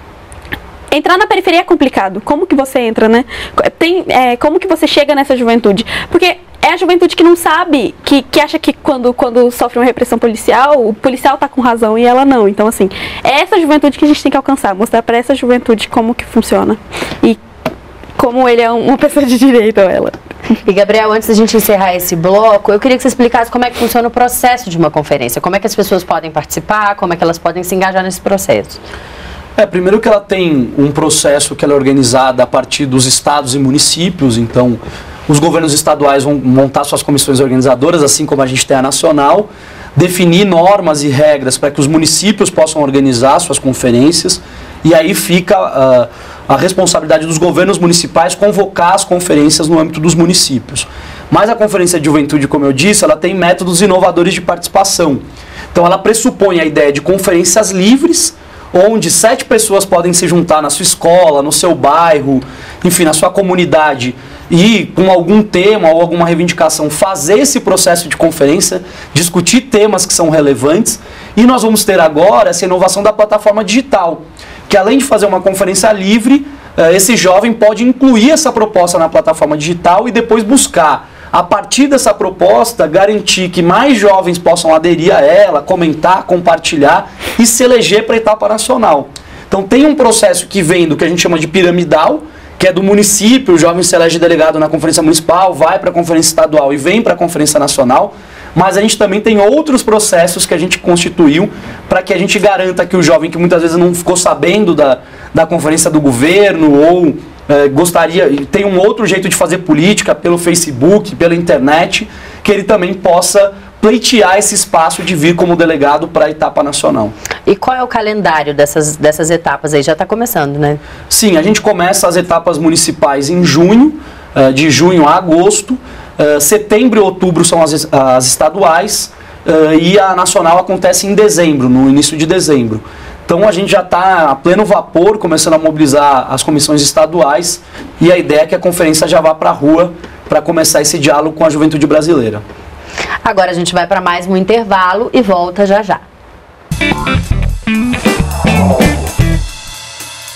Speaker 3: entrar na periferia é complicado. Como que você entra, né? Tem, é, como que você chega nessa juventude? Porque é a juventude que não sabe, que, que acha que quando, quando sofre uma repressão policial, o policial tá com razão e ela não. Então, assim, é essa juventude que a gente tem que alcançar, mostrar para essa juventude como que funciona e como ele é uma pessoa de direito, ela.
Speaker 1: E, Gabriel, antes da gente encerrar esse bloco, eu queria que você explicasse como é que funciona o processo de uma conferência, como é que as pessoas podem participar, como é que elas podem se engajar nesse processo.
Speaker 2: É, primeiro que ela tem um processo que ela é organizada a partir dos estados e municípios, então os governos estaduais vão montar suas comissões organizadoras, assim como a gente tem a nacional, definir normas e regras para que os municípios possam organizar suas conferências, e aí fica uh, a responsabilidade dos governos municipais convocar as conferências no âmbito dos municípios. Mas a Conferência de Juventude, como eu disse, ela tem métodos inovadores de participação. Então ela pressupõe a ideia de conferências livres, onde sete pessoas podem se juntar na sua escola, no seu bairro, enfim, na sua comunidade, e com algum tema ou alguma reivindicação fazer esse processo de conferência, discutir temas que são relevantes, e nós vamos ter agora essa inovação da plataforma digital, que além de fazer uma conferência livre, esse jovem pode incluir essa proposta na plataforma digital e depois buscar, a partir dessa proposta, garantir que mais jovens possam aderir a ela, comentar, compartilhar e se eleger para a etapa nacional. Então tem um processo que vem do que a gente chama de piramidal, que é do município, o jovem se elege delegado na conferência municipal, vai para a conferência estadual e vem para a conferência nacional, mas a gente também tem outros processos que a gente constituiu para que a gente garanta que o jovem que muitas vezes não ficou sabendo da, da conferência do governo ou é, gostaria, tem um outro jeito de fazer política pelo Facebook, pela internet, que ele também possa pleitear esse espaço de vir como delegado para a etapa nacional.
Speaker 1: E qual é o calendário dessas, dessas etapas aí? Já está começando, né?
Speaker 2: Sim, a gente começa as etapas municipais em junho, de junho a agosto, setembro e outubro são as, as estaduais, e a nacional acontece em dezembro, no início de dezembro. Então a gente já está a pleno vapor, começando a mobilizar as comissões estaduais, e a ideia é que a conferência já vá para a rua para começar esse diálogo com a juventude brasileira.
Speaker 1: Agora a gente vai para mais um intervalo e volta já já.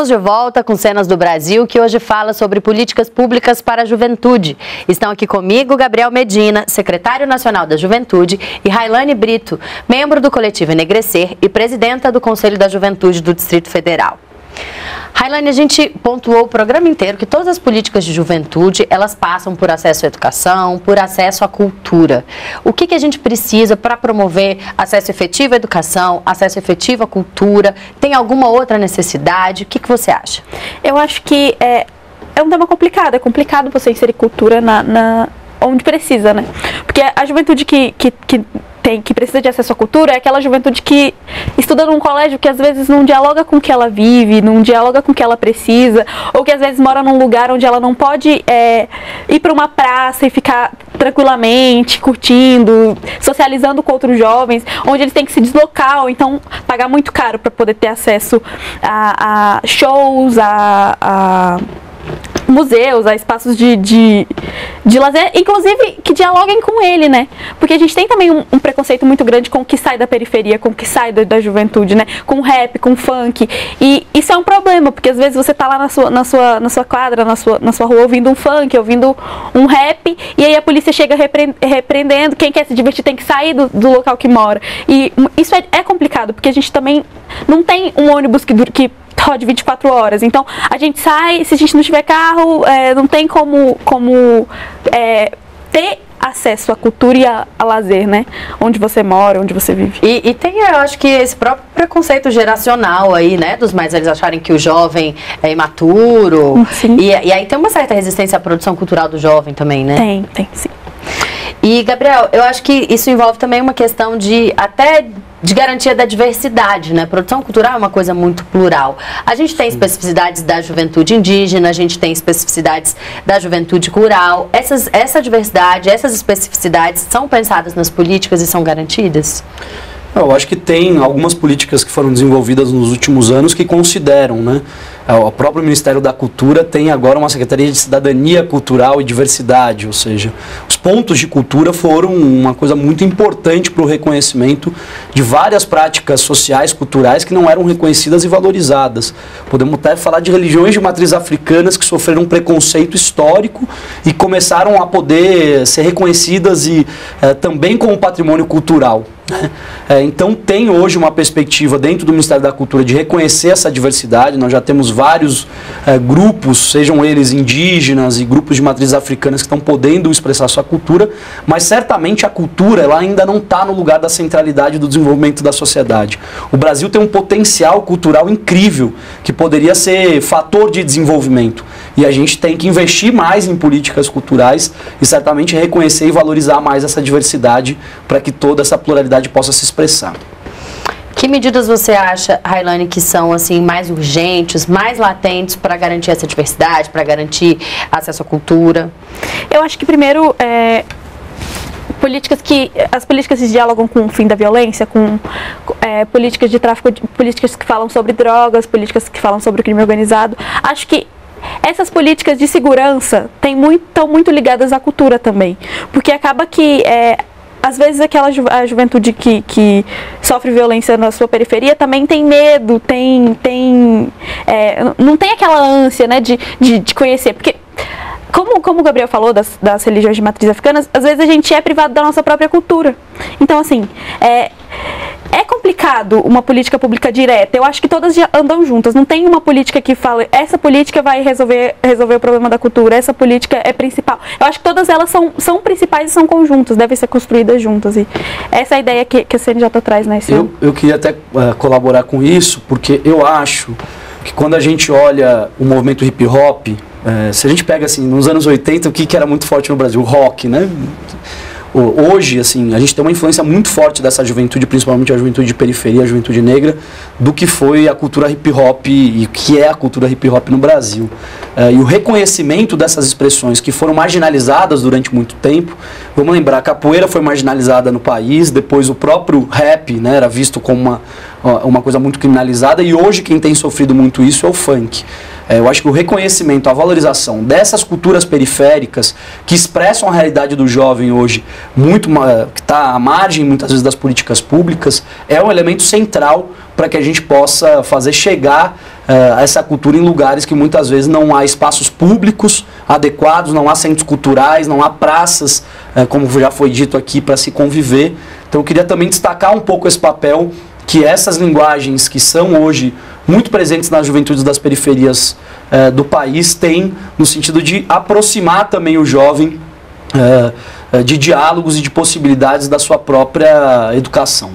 Speaker 1: Estamos de volta com Cenas do Brasil, que hoje fala sobre políticas públicas para a juventude. Estão aqui comigo Gabriel Medina, secretário nacional da Juventude, e Railane Brito, membro do coletivo Enegrecer e presidenta do Conselho da Juventude do Distrito Federal. Railane, a gente pontuou o programa inteiro que todas as políticas de juventude, elas passam por acesso à educação, por acesso à cultura. O que, que a gente precisa para promover acesso efetivo à educação, acesso efetivo à cultura? Tem alguma outra necessidade? O que, que você acha?
Speaker 3: Eu acho que é, é um tema complicado. É complicado você inserir cultura na, na, onde precisa, né? Porque a juventude que... que, que Tem, que precisa de acesso à cultura é aquela juventude que estuda num colégio que às vezes não dialoga com o que ela vive, não dialoga com o que ela precisa, ou que às vezes mora num lugar onde ela não pode é, ir para uma praça e ficar tranquilamente, curtindo, socializando com outros jovens, onde eles têm que se deslocar ou então pagar muito caro para poder ter acesso a, a shows, a... a museus, a espaços de, de, de lazer, inclusive que dialoguem com ele, né? Porque a gente tem também um, um preconceito muito grande com o que sai da periferia, com o que sai da, da juventude, né? Com rap, com funk. E isso é um problema, porque às vezes você tá lá na sua, na sua, na sua quadra, na sua, na sua rua, ouvindo um funk, ouvindo um rap, e aí a polícia chega repre, repreendendo. Quem quer se divertir tem que sair do, do local que mora. E isso é, é complicado, porque a gente também não tem um ônibus que, que rode vinte e quatro horas, então a gente sai, se a gente não tiver carro, é, não tem como, como é, ter acesso à cultura e a, a lazer, né? Onde você mora, onde você vive.
Speaker 1: E, e tem, eu acho que esse próprio preconceito geracional aí, né? Dos mais velhos acharem que o jovem é imaturo.
Speaker 3: Sim.
Speaker 1: E, e aí tem uma certa resistência à produção cultural do jovem também, né?
Speaker 3: Tem, tem, sim.
Speaker 1: E, Gabriel, eu acho que isso envolve também uma questão de até de garantia da diversidade, né? Produção cultural é uma coisa muito plural. A gente tem especificidades da juventude indígena, a gente tem especificidades da juventude rural. Essas, essa diversidade, essas especificidades são pensadas nas políticas e são garantidas?
Speaker 2: Eu acho que tem algumas políticas que foram desenvolvidas nos últimos anos que consideram, né? O próprio Ministério da Cultura tem agora uma Secretaria de Cidadania Cultural e Diversidade, ou seja, os pontos de cultura foram uma coisa muito importante para o reconhecimento de várias práticas sociais, culturais que não eram reconhecidas e valorizadas. Podemos até falar de religiões de matriz africanas que sofreram um preconceito histórico e começaram a poder ser reconhecidas e eh, também como patrimônio cultural. É, então tem hoje uma perspectiva dentro do Ministério da Cultura de reconhecer essa diversidade. Nós já temos vários é, grupos, sejam eles indígenas e grupos de matrizes africanas que estão podendo expressar sua cultura, mas certamente a cultura ela ainda não está no lugar da centralidade do desenvolvimento da sociedade. O Brasil tem um potencial cultural incrível que poderia ser fator de desenvolvimento e a gente tem que investir mais em políticas culturais e certamente reconhecer e valorizar mais essa diversidade para que toda essa pluralidade possa se expressar.
Speaker 1: Que medidas você acha, Railane, que são assim mais urgentes, mais latentes para garantir essa diversidade, para garantir acesso à cultura?
Speaker 3: Eu acho que primeiro é, políticas que as políticas que dialogam com o fim da violência, com é, políticas de tráfico, políticas que falam sobre drogas, políticas que falam sobre o crime organizado. Acho que essas políticas de segurança têm muito, estão muito ligadas à cultura também, porque acaba que é, às vezes aquela ju a juventude que, que sofre violência na sua periferia também tem medo, tem, tem, é, não tem aquela ânsia, né, de, de, de conhecer, porque como, como o Gabriel falou das, das religiões de matriz africanas, às vezes a gente é privado da nossa própria cultura. Então, assim, é, é complicado uma política pública direta. Eu acho que todas andam juntas. Não tem uma política que fala, essa política vai resolver, resolver o problema da cultura, essa política é principal. Eu acho que todas elas são, são principais e são conjuntas, devem ser construídas juntas. E essa é a ideia que, que a C N J traz nesse
Speaker 2: eu, eu queria até uh, colaborar com isso, porque eu acho que quando a gente olha o movimento hip hop, é, se a gente pega assim, nos anos oitenta, o que, que era muito forte no Brasil? O rock, né? Hoje, assim, a gente tem uma influência muito forte dessa juventude, principalmente a juventude de periferia, a juventude negra, do que foi a cultura hip hop e o que é a cultura hip hop no Brasil. É, e o reconhecimento dessas expressões que foram marginalizadas durante muito tempo. Vamos lembrar, a capoeira foi marginalizada no país, depois o próprio rap, né, era visto como uma, uma coisa muito criminalizada, e hoje quem tem sofrido muito isso é o funk. É, eu acho que o reconhecimento, a valorização dessas culturas periféricas que expressam a realidade do jovem hoje, muito, que está à margem muitas vezes das políticas públicas, é um elemento central para que a gente possa fazer chegar uh, essa cultura em lugares que muitas vezes não há espaços públicos adequados, não há centros culturais, não há praças, uh, como já foi dito aqui, para se conviver. Então eu queria também destacar um pouco esse papel que essas linguagens que são hoje muito presentes nas juventudes das periferias uh, do país têm, no sentido de aproximar também o jovem uh, de diálogos e de possibilidades da sua própria educação.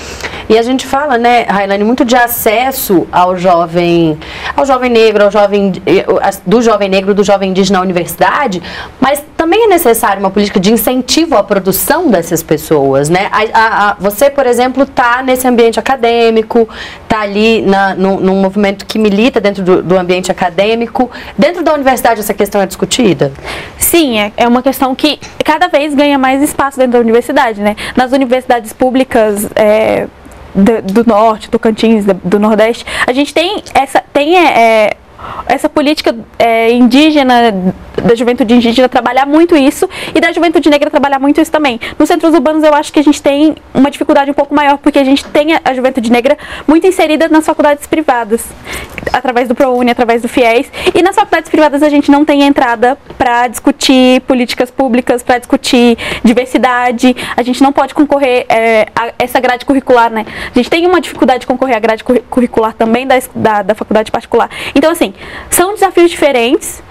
Speaker 1: E a gente fala, né, Railane, muito de acesso ao jovem, ao jovem negro, ao jovem, do jovem negro, do jovem indígena à universidade, mas também é necessário uma política de incentivo à produção dessas pessoas, né? A, a, a, você, por exemplo, está nesse ambiente acadêmico, está ali na, no, num movimento que milita dentro do, do ambiente acadêmico. Dentro da universidade essa questão é discutida?
Speaker 3: Sim, é, é uma questão que cada vez ganha mais espaço dentro da universidade, né? Nas universidades públicas, é, Do, do norte, do Tocantins, do, do Nordeste, a gente tem essa, tem, é, essa política é, indígena, da juventude indígena trabalhar muito isso e da juventude negra trabalhar muito isso também. Nos centros urbanos eu acho que a gente tem uma dificuldade um pouco maior, porque a gente tem a, a juventude negra muito inserida nas faculdades privadas, através do ProUni, através do FIES, e nas faculdades privadas a gente não tem entrada para discutir políticas públicas, para discutir diversidade, a gente não pode concorrer é, a essa grade curricular, né? A gente tem uma dificuldade de concorrer à grade curricular também da, da, da faculdade particular. Então, assim, são desafios diferentes,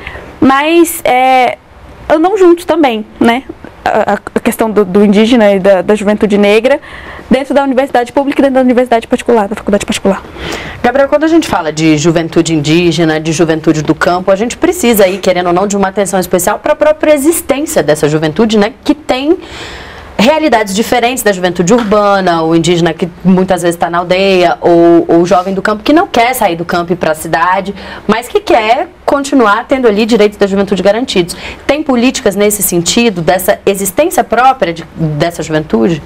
Speaker 3: mas é, andam juntos também, né? A, a questão do, do indígena e da, da juventude negra dentro da universidade pública e dentro da universidade particular, da faculdade particular.
Speaker 1: Gabriel, quando a gente fala de juventude indígena, de juventude do campo, a gente precisa aí, querendo ou não, de uma atenção especial para a própria existência dessa juventude, né? Que tem realidades diferentes da juventude urbana, o indígena que muitas vezes está na aldeia, ou, ou o jovem do campo que não quer sair do campo e ir para a cidade, mas que quer continuar tendo ali direitos da juventude garantidos. Tem políticas nesse sentido, dessa existência própria de, dessa juventude?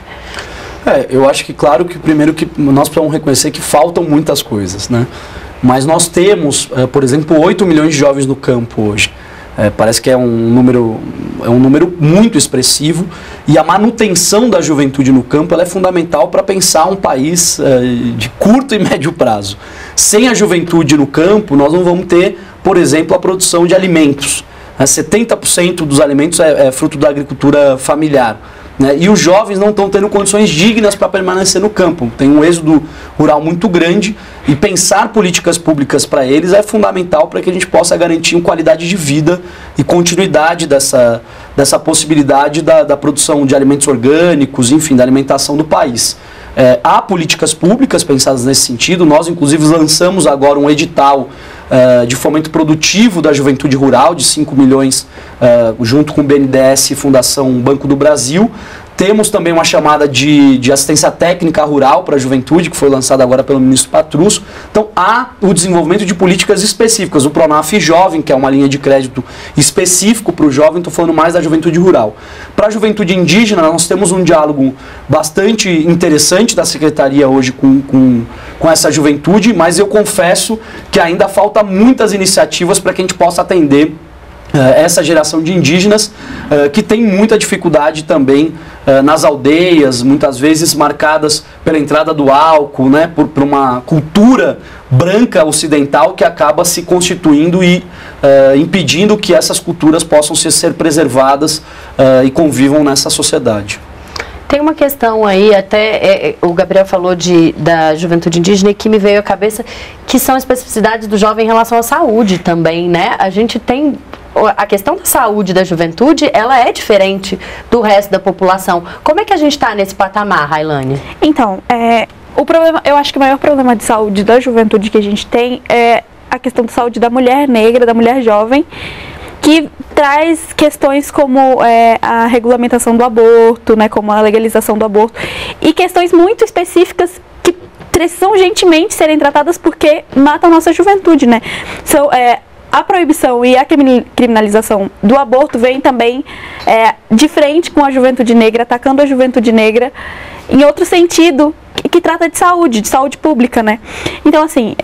Speaker 2: É, eu acho que, claro, que primeiro que nós precisamos reconhecer que faltam muitas coisas, né? Mas nós temos, por exemplo, oito milhões de jovens no campo hoje. É, parece que é um número, é um número muito expressivo, e a manutenção da juventude no campo ela é fundamental para pensar um país é, de curto e médio prazo. Sem a juventude no campo, nós não vamos ter, por exemplo, a produção de alimentos. É, setenta por cento dos alimentos é, é fruto da agricultura familiar. Né? E os jovens não estão tendo condições dignas para permanecer no campo. Tem um êxodo rural muito grande, e pensar políticas públicas para eles é fundamental para que a gente possa garantir uma qualidade de vida e continuidade dessa, dessa possibilidade da, da produção de alimentos orgânicos, enfim, da alimentação do país. É, há políticas públicas pensadas nesse sentido. Nós, inclusive, lançamos agora um edital uh, de fomento produtivo da juventude rural de cinco milhões, uh, junto com o B N D E S e Fundação Banco do Brasil. Temos também uma chamada de, de assistência técnica rural para a juventude, que foi lançada agora pelo ministro Patrus. Então, há o desenvolvimento de políticas específicas. O Pronaf Jovem, que é uma linha de crédito específico para o jovem, estou falando mais da juventude rural. Para a juventude indígena, nós temos um diálogo bastante interessante da Secretaria hoje com, com, com essa juventude, mas eu confesso que ainda falta muitas iniciativas para que a gente possa atender Uh, essa geração de indígenas uh, que tem muita dificuldade também uh, nas aldeias, muitas vezes marcadas pela entrada do álcool, né, por, por uma cultura branca ocidental que acaba se constituindo e uh, impedindo que essas culturas possam ser, ser preservadas uh, e convivam nessa sociedade.
Speaker 1: Tem uma questão aí, até é, o Gabriel falou de, da juventude indígena, e que me veio à cabeça, que são especificidades do jovem em relação à saúde também, né? A gente tem a questão da saúde da juventude, ela é diferente do resto da população. Como é que a gente está nesse patamar, Railane?
Speaker 3: Então, é, o problema, eu acho que o maior problema de saúde da juventude que a gente tem é a questão de saúde da mulher negra, da mulher jovem, que traz questões como é, a regulamentação do aborto, né, como a legalização do aborto, e questões muito específicas que precisam urgentemente serem tratadas porque matam a nossa juventude, né? São, é, a proibição e a criminalização do aborto vem também é, de frente com a juventude negra, atacando a juventude negra em outro sentido, que, que trata de saúde, de saúde pública, né? Então, assim, é,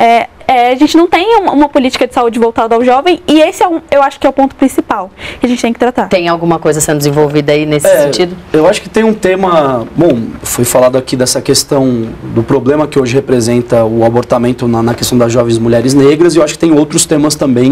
Speaker 3: é, a gente não tem uma, uma política de saúde voltada ao jovem, e esse é um, eu acho que é o ponto principal que a gente tem que tratar.
Speaker 1: Tem alguma coisa sendo desenvolvida aí nesse
Speaker 2: é,
Speaker 1: sentido?
Speaker 2: Eu acho que tem um tema, bom, foi falado aqui dessa questão do problema que hoje representa o abortamento na, na questão das jovens mulheres negras, e eu acho que tem outros temas também,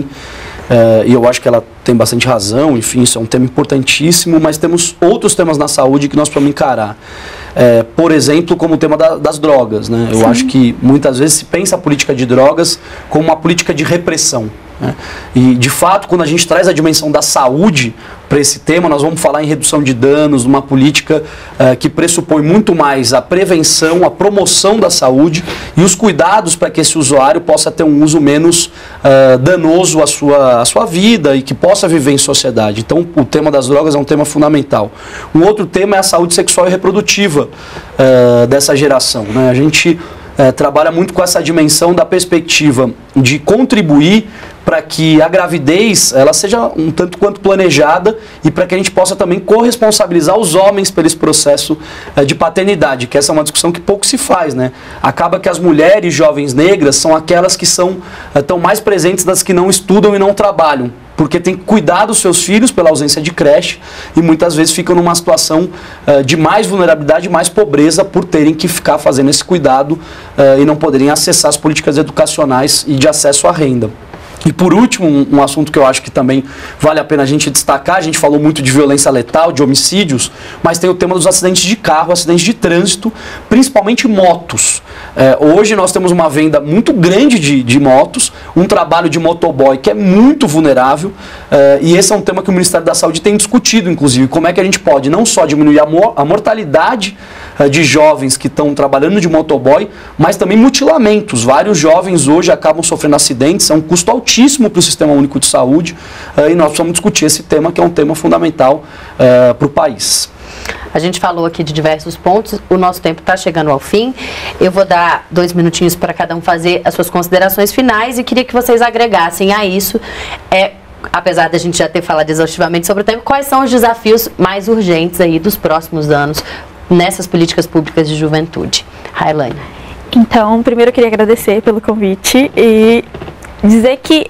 Speaker 2: é, e eu acho que ela tem bastante razão, enfim, isso é um tema importantíssimo, mas temos outros temas na saúde que nós precisamos encarar. É, por exemplo, como o tema da, das drogas, né? Eu Sim. acho que muitas vezes se pensa a política de drogas como uma política de repressão, né? E, de fato, quando a gente traz a dimensão da saúde para esse tema, nós vamos falar em redução de danos, uma política uh, que pressupõe muito mais a prevenção, a promoção da saúde e os cuidados para que esse usuário possa ter um uso menos uh, danoso à sua, à sua vida e que possa viver em sociedade. Então, o tema das drogas é um tema fundamental. Um outro tema é a saúde sexual e reprodutiva uh, dessa geração, né? A gente uh, trabalha muito com essa dimensão da perspectiva de contribuir para que a gravidez ela seja um tanto quanto planejada e para que a gente possa também corresponsabilizar os homens por esse processo uh, de paternidade, que essa é uma discussão que pouco se faz, né? Acaba que as mulheres jovens negras são aquelas que são uh, tão mais presentes das que não estudam e não trabalham, porque tem que cuidar dos seus filhos pela ausência de creche e muitas vezes ficam numa situação uh, de mais vulnerabilidade e mais pobreza por terem que ficar fazendo esse cuidado uh, e não poderem acessar as políticas educacionais e de acesso à renda. E por último, um, um assunto que eu acho que também vale a pena a gente destacar, a gente falou muito de violência letal, de homicídios, mas tem o tema dos acidentes de carro, acidentes de trânsito, principalmente motos. É, hoje nós temos uma venda muito grande de, de motos, um trabalho de motoboy que é muito vulnerável, é, e esse é um tema que o Ministério da Saúde tem discutido, inclusive, como é que a gente pode não só diminuir a, mo a mortalidade é, de jovens que estão trabalhando de motoboy, mas também mutilamentos. Vários jovens hoje acabam sofrendo acidentes, é um custo altíssimo para o Sistema Único de Saúde, uh, e nós precisamos discutir esse tema, que é um tema fundamental uh, para o país.
Speaker 1: A gente falou aqui de diversos pontos, o nosso tempo está chegando ao fim. Eu vou dar dois minutinhos para cada um fazer as suas considerações finais e queria que vocês agregassem a isso, é, apesar da gente já ter falado exaustivamente sobre o tema, quais são os desafios mais urgentes aí dos próximos anos nessas políticas públicas de juventude. Railane.
Speaker 3: Então, primeiro eu queria agradecer pelo convite e dizer que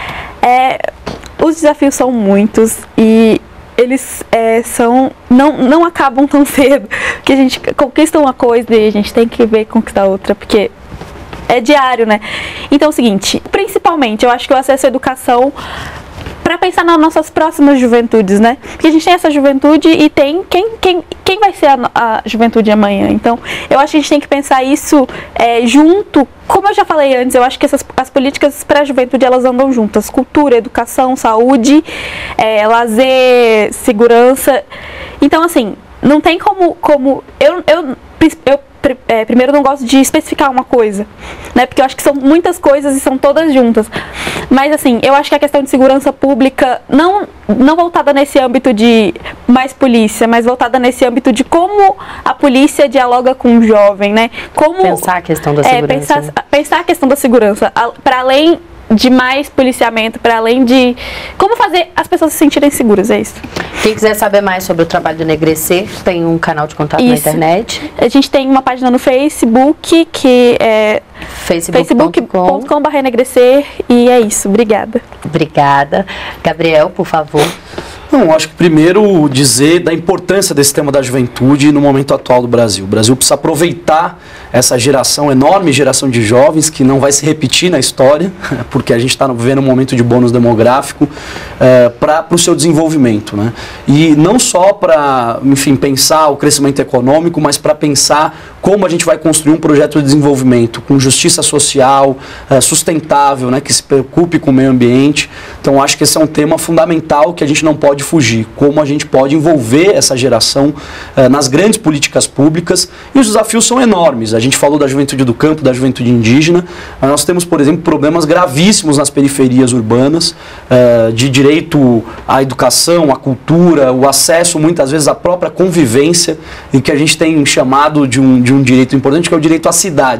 Speaker 3: é, os desafios são muitos e eles é, são, não, não acabam tão cedo, que a gente conquista uma coisa e a gente tem que ver conquistar outra, porque é diário, né? Então é o seguinte, principalmente eu acho que o acesso à educação para pensar nas nossas próximas juventudes, né? Porque a gente tem essa juventude e tem quem, quem, quem vai ser a, a juventude amanhã. Então, eu acho que a gente tem que pensar isso é, junto. Como eu já falei antes, eu acho que essas, as políticas para a juventude, elas andam juntas. Cultura, educação, saúde, é, lazer, segurança. Então, assim, não tem como... como eu, eu, eu É, primeiro, não gosto de especificar uma coisa, né? Porque eu acho que são muitas coisas e são todas juntas. Mas, assim, eu acho que a questão de segurança pública, não, não voltada nesse âmbito de mais polícia, mas voltada nesse âmbito de como a polícia dialoga com o jovem, né? Como,
Speaker 1: pensar a questão da segurança.
Speaker 3: É, pensar, pensar a questão da segurança, para além de mais policiamento, para além de como fazer as pessoas se sentirem seguras, é isso.
Speaker 1: Quem quiser saber mais sobre o trabalho do Enegrecer, tem um canal de contato isso. na internet.
Speaker 3: A gente tem uma página no Facebook, que é
Speaker 1: facebook ponto com
Speaker 3: barra enegrecer, e é isso. Obrigada.
Speaker 1: Obrigada. Gabriel, por favor.
Speaker 2: Não, acho que primeiro dizer da importância desse tema da juventude no momento atual do Brasil. O Brasil precisa aproveitar essa geração, enorme geração de jovens, que não vai se repetir na história, porque a gente está vivendo um momento de bônus demográfico, é, para o seu desenvolvimento, né? E não só para, enfim, pensar o crescimento econômico, mas para pensar como a gente vai construir um projeto de desenvolvimento com justiça social, é, sustentável, né, que se preocupe com o meio ambiente. Então, acho que esse é um tema fundamental que a gente não pode fugir, como a gente pode envolver essa geração uh, nas grandes políticas públicas, e os desafios são enormes. A gente falou da juventude do campo, da juventude indígena, mas nós temos, por exemplo, problemas gravíssimos nas periferias urbanas, uh, de direito à educação, à cultura, o acesso muitas vezes à própria convivência, e que a gente tem chamado de um, de um direito importante, que é o direito à cidade.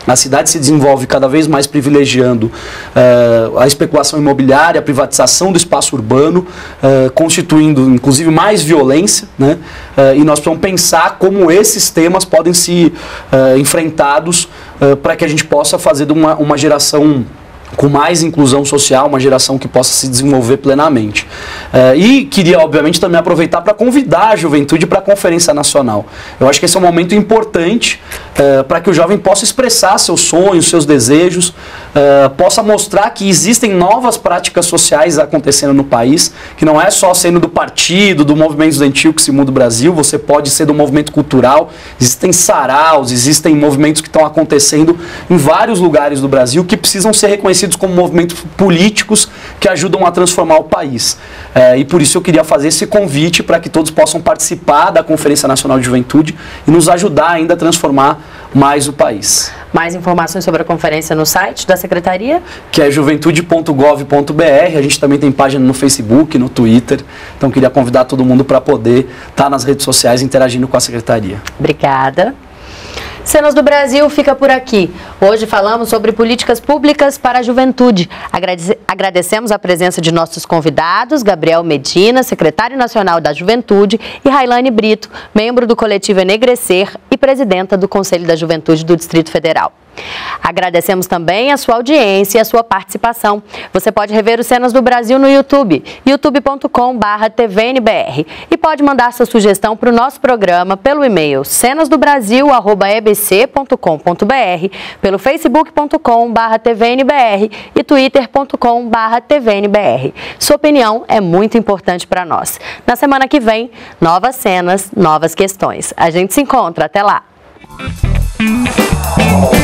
Speaker 2: A cidade se desenvolve cada vez mais privilegiando uh, a especulação imobiliária, a privatização do espaço urbano, uh, constituindo inclusive mais violência, né? Uh, e nós precisamos pensar como esses temas podem ser uh, enfrentados uh, para que a gente possa fazer de uma, uma geração com mais inclusão social, uma geração que possa se desenvolver plenamente. Uh, e queria, obviamente, também aproveitar para convidar a juventude para a Conferência Nacional. Eu acho que esse é um momento importante uh, para que o jovem possa expressar seus sonhos, seus desejos, uh, possa mostrar que existem novas práticas sociais acontecendo no país, que não é só sendo do partido, do movimento estudantil que se muda o Brasil, você pode ser do movimento cultural, existem saraus, existem movimentos que estão acontecendo em vários lugares do Brasil que precisam ser reconhecidos como movimentos políticos que ajudam a transformar o país. É, e por isso eu queria fazer esse convite para que todos possam participar da Conferência Nacional de Juventude e nos ajudar ainda a transformar mais o país.
Speaker 1: Mais informações sobre a conferência no site da Secretaria?
Speaker 2: Que é juventude ponto gov ponto br. A gente também tem página no Facebook, no Twitter. Então queria convidar todo mundo para poder estar nas redes sociais interagindo com a Secretaria.
Speaker 1: Obrigada. Cenas do Brasil fica por aqui. Hoje falamos sobre políticas públicas para a juventude. Agradece- agradecemos a presença de nossos convidados, Gabriel Medina, secretário nacional da Juventude, e Railane Brito, membro do coletivo Enegrecer e presidenta do Conselho da Juventude do Distrito Federal. Agradecemos também a sua audiência e a sua participação. Você pode rever os Cenas do Brasil no YouTube, youtube ponto com barra T V N B R, e pode mandar sua sugestão para o nosso programa pelo e-mail cenasdobrasil arroba e b c ponto com ponto b r, pelo facebook ponto com barra T V N B R e twitter ponto com barra T V N B R. Sua opinião é muito importante para nós. Na semana que vem, novas cenas, novas questões. A gente se encontra. Até lá!